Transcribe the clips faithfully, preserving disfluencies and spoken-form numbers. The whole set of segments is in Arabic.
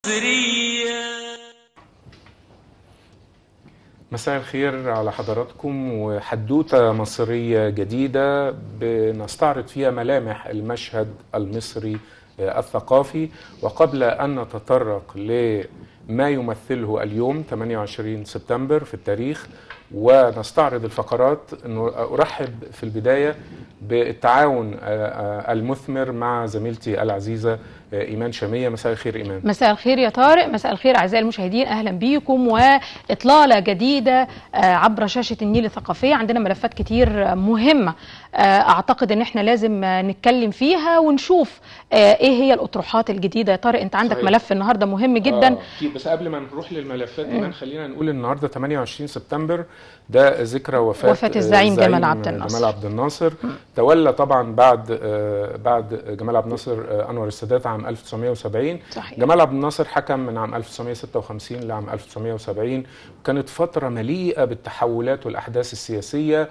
مساء الخير على حضراتكم، وحدوتة مصرية جديدة بنستعرض فيها ملامح المشهد المصري الثقافي. وقبل أن نتطرق لما يمثله اليوم ثمانية وعشرين سبتمبر في التاريخ ونستعرض الفقرات، أرحب في البداية بالتعاون المثمر مع زميلتي العزيزة إيمان شامية. مساء الخير إيمان. مساء الخير يا طارق، مساء الخير أعزائي المشاهدين، أهلا بيكم وإطلالة جديدة عبر شاشة النيل الثقافية. عندنا ملفات كتير مهمة أعتقد أن احنا لازم نتكلم فيها ونشوف إيه هي الأطروحات الجديدة. يا طارق أنت عندك صحيح. ملف النهاردة مهم جدا. آه. بس قبل ما نروح للملفات إيمان، خلينا نقول النهاردة ثمانية وعشرين سبتمبر ده ذكرى وفاة, وفاة الزعيم جمال عبد الناصر. جمال عبد الناصر تولى طبعا بعد آه بعد جمال عبد الناصر آه أنور السادات عام ألف وتسعمائة وسبعين. صحيح. جمال عبد الناصر حكم من عام ألف وتسعمائة وستة وخمسين لعام ألف وتسعمائة وسبعين، وكانت فترة مليئة بالتحولات والأحداث السياسية،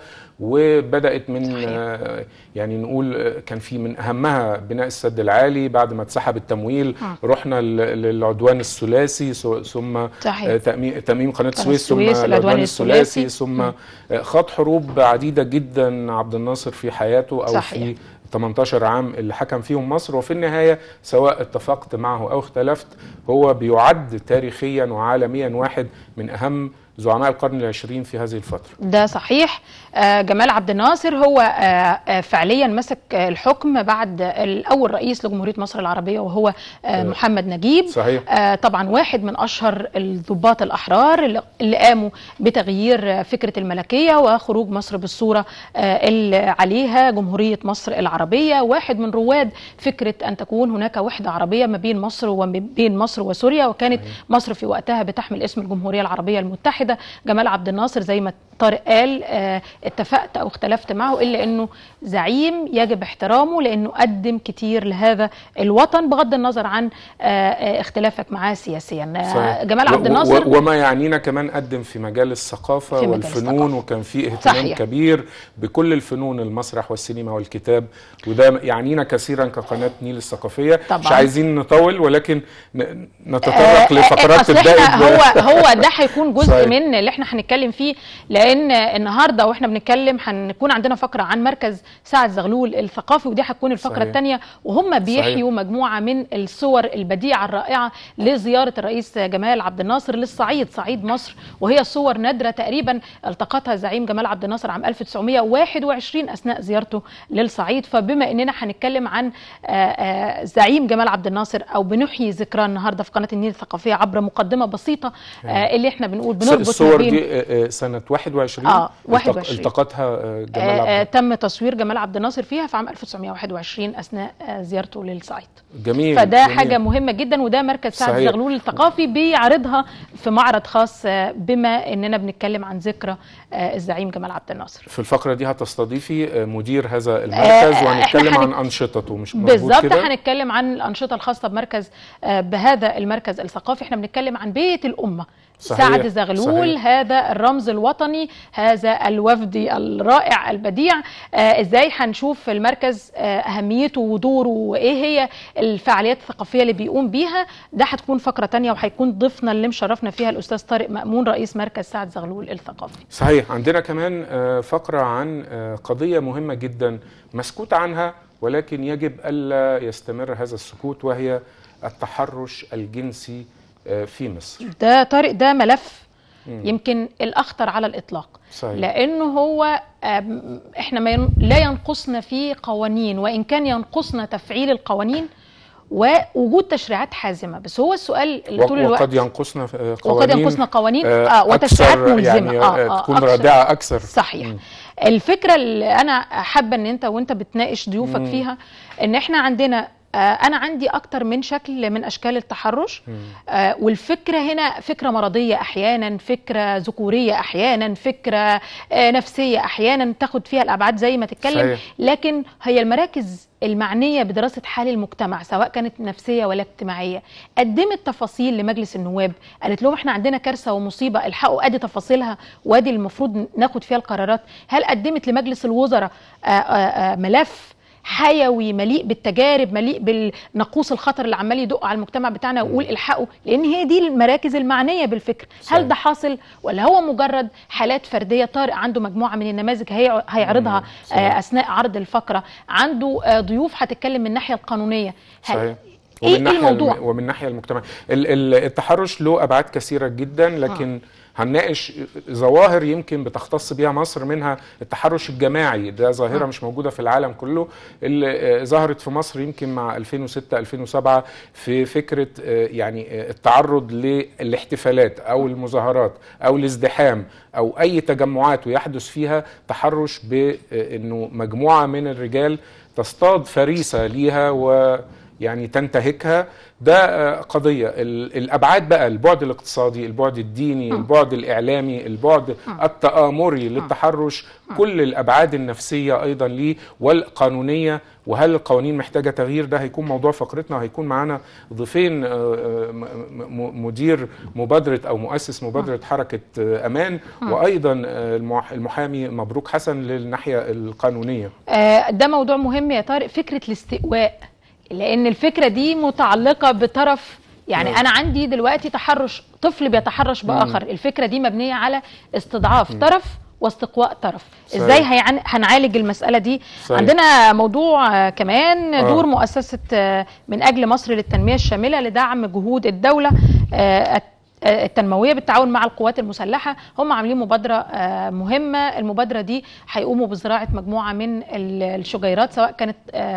وبدأت من آه يعني نقول كان في من أهمها بناء السد العالي. بعد ما اتسحب التمويل م. رحنا للعدوان الثلاثي، ثم تأميم قناة السويس، ثم العدوان الثلاثي، ثم خاض حروب عديدة جدا عبد الناصر في حياته أو صحيح. في ثمانية عشر عام اللي حكم فيهم مصر. وفي النهاية سواء اتفقت معه أو اختلفت، هو بيعد تاريخيا وعالميا واحد من أهم زعماء القرن العشرين في هذه الفترة. ده صحيح. آه جمال عبد الناصر هو آه فعليا مسك الحكم بعد الأول رئيس لجمهورية مصر العربية وهو آه محمد نجيب. صحيح. آه طبعا واحد من أشهر الضباط الأحرار اللي قاموا بتغيير فكرة الملكية وخروج مصر بالصورة آه اللي عليها جمهورية مصر العربية. واحد من رواد فكرة أن تكون هناك وحدة عربية ما بين مصر وما بين مصر وسوريا، وكانت صحيح. مصر في وقتها بتحمل اسم الجمهورية العربية المتحدة. جمال عبد الناصر زي ما طارق قال اه اتفقت او اختلفت معه، الا انه زعيم يجب احترامه لانه قدم كتير لهذا الوطن بغض النظر عن اه اختلافك معاه سياسيا. اه جمال عبد الناصر وما يعنينا كمان قدم في مجال الثقافه في والفنون مجال الثقافة. وكان في اهتمام صحيح. كبير بكل الفنون، المسرح والسينما والكتاب، وده يعنينا كثيرا كقناه نيل الثقافيه. طبعا. مش عايزين نطول، ولكن نتطرق اه لفقرات تبدأ. هو هو ده هيكون جزء صحيح. من اللي احنا هنتكلم فيه، لان النهارده واحنا بنتكلم هنكون عندنا فقره عن مركز سعد زغلول الثقافي، ودي هتكون الفقره الثانيه، وهم بيحيوا صحيح. مجموعه من الصور البديعه الرائعه لزياره الرئيس جمال عبد الناصر للصعيد، صعيد مصر، وهي صور نادره تقريبا التقطها الزعيم جمال عبد الناصر عام ألف وتسعمائة وواحد وعشرين اثناء زيارته للصعيد. فبما اننا هنتكلم عن زعيم جمال عبد الناصر او بنحيي ذكراه النهارده في قناه النيل الثقافيه عبر مقدمه بسيطه اللي احنا بنقول بنربط الصور دي سنة واحد وعشرين اه واحد وعشرين التقطها جمال عبد آه تم تصوير جمال عبد الناصر فيها في عام ألف وتسعمائة وواحد وعشرين اثناء زيارته للصعيد. جميل. فده جميل. حاجه مهمه جدا، وده مركز سعد زغلول الثقافي بيعرضها في معرض خاص بما اننا بنتكلم عن ذكرى الزعيم جمال عبد الناصر. في الفقره دي هتستضيفي مدير هذا المركز آه وهنتكلم عن انشطته، مش بالظبط؟ هنتكلم عن الانشطه الخاصه بمركز بهذا المركز الثقافي. احنا بنتكلم عن بيت الامه صحيح. سعد زغلول صحيح. هذا الرمز الوطني، هذا الوفد الرائع البديع. آه ازاي هنشوف المركز آه اهميته ودوره وايه هي الفعاليات الثقافيه اللي بيقوم بيها. ده هتكون فقره تانية، وهيكون ضيفنا اللي مشرفنا فيها الاستاذ طارق مأمون رئيس مركز سعد زغلول الثقافي. صحيح. عندنا كمان آه فقره عن آه قضيه مهمه جدا مسكوت عنها، ولكن يجب الا يستمر هذا السكوت، وهي التحرش الجنسي في مصر. ده طارق ده ملف مم. يمكن الأخطر على الإطلاق صحيح. لأنه هو إحنا ما ين... لا ينقصنا فيه قوانين، وإن كان ينقصنا تفعيل القوانين ووجود تشريعات حازمة، بس هو السؤال اللي طول الوقت وقد ينقصنا قوانين وقد ينقصنا قوانين آه وتشريعات ملزمة يعني آه آه تكون أكثر. رادعة أكثر. صحيح. مم. الفكرة اللي أنا حابة أن أنت وأنت بتناقش ضيوفك مم. فيها، أن إحنا عندنا أنا عندي أكتر من شكل من أشكال التحرش، آه والفكرة هنا فكرة مرضية أحيانا، فكرة ذكورية أحيانا، فكرة آه نفسية أحيانا، تاخد فيها الأبعاد زي ما تتكلم صحيح. لكن هي المراكز المعنية بدراسة حال المجتمع سواء كانت نفسية ولا اجتماعية قدمت تفاصيل لمجلس النواب، قالت لهم احنا عندنا كارثة ومصيبة الحقوا، ادي تفاصيلها وادي المفروض ناخد فيها القرارات. هل قدمت لمجلس الوزراء آآ آآ ملف حيوي مليء بالتجارب، مليء بالنقوص الخطر اللي عمال يدق على المجتمع بتاعنا ويقول الحقوا، لان هي دي المراكز المعنيه بالفكر. صحيح. هل ده حاصل ولا هو مجرد حالات فرديه؟ طارق عنده مجموعه من النماذج هيعرضها اثناء عرض الفقره، عنده ضيوف هتتكلم من الناحيه القانونيه. صحيح. ومن ايه الموضوع؟ ومن الناحيه المجتمعيه التحرش له ابعاد كثيره جدا، لكن آه. هنناقش ظواهر يمكن بتختص بيها مصر، منها التحرش الجماعي. ده ظاهرة مش موجودة في العالم كله، اللي ظهرت في مصر يمكن مع ألفين وستة ألفين وسبعة في فكرة يعني التعرض للاحتفالات أو المظاهرات أو الازدحام أو أي تجمعات ويحدث فيها تحرش، بأنه مجموعة من الرجال تصطاد فريسة ليها و يعني تنتهكها. ده قضية. الأبعاد بقى، البعد الاقتصادي، البعد الديني، البعد الإعلامي، البعد التآمري للتحرش، كل الأبعاد النفسية أيضا ليه والقانونية. وهل القوانين محتاجة تغيير؟ ده هيكون موضوع فقرتنا، وهيكون معنا ضيفين، مدير مبادرة أو مؤسس مبادرة حركة أمان، وأيضا المحامي مبروك حسن للناحية القانونية. ده موضوع مهم يا طارق، فكرة الاستئواء، لأن الفكرة دي متعلقة بطرف. يعني أنا عندي دلوقتي تحرش، طفل بيتحرش بآخر، الفكرة دي مبنية على استضعاف طرف واستقواء طرف. صحيح. ازاي هنعالج المسألة دي؟ صحيح. عندنا موضوع كمان، دور آه. مؤسسة من أجل مصر للتنمية الشاملة لدعم جهود الدولة التنمويه بالتعاون مع القوات المسلحه. هم عاملين مبادره مهمه. المبادره دي هيقوموا بزراعه مجموعه من الشجيرات، سواء كانت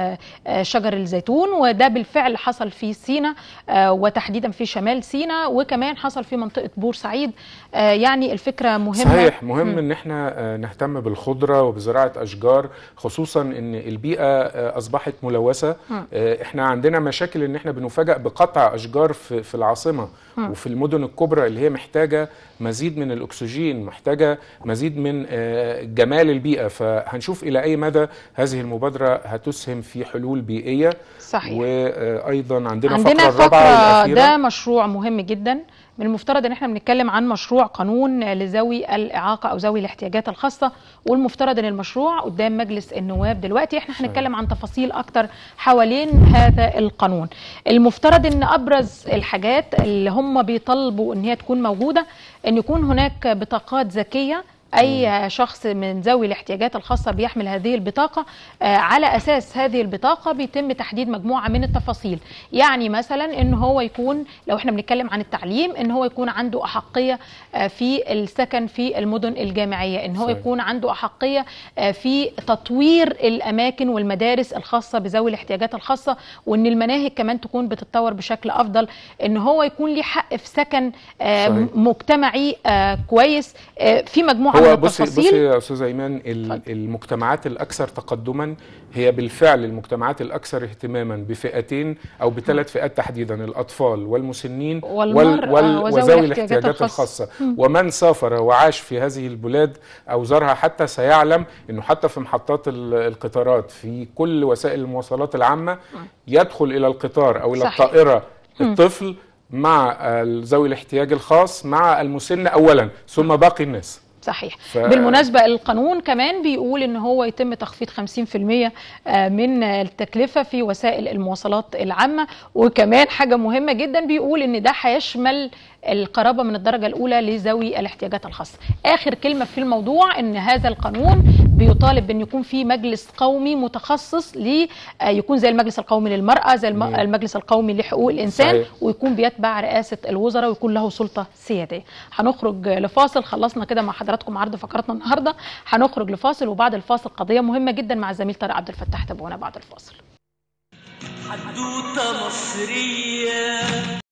شجر الزيتون، وده بالفعل حصل في سيناء وتحديدا في شمال سيناء، وكمان حصل في منطقه بورسعيد. يعني الفكره مهمه. صحيح. مهم م. ان احنا نهتم بالخضره وبزراعه اشجار، خصوصا ان البيئه اصبحت ملوثه. م. احنا عندنا مشاكل ان احنا بنفاجئ بقطع اشجار في, في العاصمه م. وفي المدن الكبرى اللي هي محتاجه مزيد من الاكسجين، محتاجه مزيد من جمال البيئه. فهنشوف الى اي مدى هذه المبادره هتسهم في حلول بيئيه. صحيح. وايضا عندنا, عندنا فقره الرابعه والاخيره. ده مشروع مهم جدا. من المفترض ان احنا بنتكلم عن مشروع قانون لذوي الاعاقه او ذوي الاحتياجات الخاصه، والمفترض ان المشروع قدام مجلس النواب دلوقتي. احنا هنتكلم عن تفاصيل اكتر حوالين هذا القانون. المفترض ان ابرز الحاجات اللي هم بيطالبوا ان هي تكون موجوده، ان يكون هناك بطاقات ذكيه. أي شخص من ذوي الاحتياجات الخاصة بيحمل هذه البطاقة، على أساس هذه البطاقة بيتم تحديد مجموعة من التفاصيل. يعني مثلا إن هو يكون، لو احنا بنتكلم عن التعليم، إن هو يكون عنده أحقية في السكن في المدن الجامعية، إن هو صحيح. يكون عنده أحقية في تطوير الأماكن والمدارس الخاصة بذوي الاحتياجات الخاصة، وإن المناهج كمان تكون بتتطور بشكل أفضل، إن هو يكون ليه حق في سكن صحيح. مجتمعي كويس. في مجموعة هو بصي بصي يا استاذه ايمان، المجتمعات الاكثر تقدما هي بالفعل المجتمعات الاكثر اهتماما بفئتين او بثلاث فئات تحديدا: الاطفال والمسنين وال وال وذوي الاحتياجات الخاصه. ومن سافر وعاش في هذه البلاد او زارها حتى سيعلم انه حتى في محطات القطارات، في كل وسائل المواصلات العامه، يدخل الى القطار او الى الطائره الطفل مع ذوي الاحتياج الخاص مع المسن اولا، ثم باقي الناس. صحيح. ف... بالمناسبة القانون كمان بيقول ان هو يتم تخفيض خمسين في المية من التكلفة في وسائل المواصلات العامة. وكمان حاجة مهمة جدا، بيقول ان ده هيشمل القرابة من الدرجة الأولى لذوي الاحتياجات الخاصة. آخر كلمة في الموضوع ان هذا القانون بيطالب بان يكون في مجلس قومي متخصص، لي يكون زي المجلس القومي للمرأة، زي المجلس القومي لحقوق الإنسان. صحيح. ويكون بيتبع رئاسة الوزراء، ويكون له سلطة سيادية. هنخرج لفاصل. خلصنا كده مع حضراتكم عرض فقراتنا النهارده. هنخرج لفاصل، وبعد الفاصل قضية مهمة جدا مع الزميل طارق عبد الفتاح. تابعونا بعد الفاصل. حدوتة مصرية.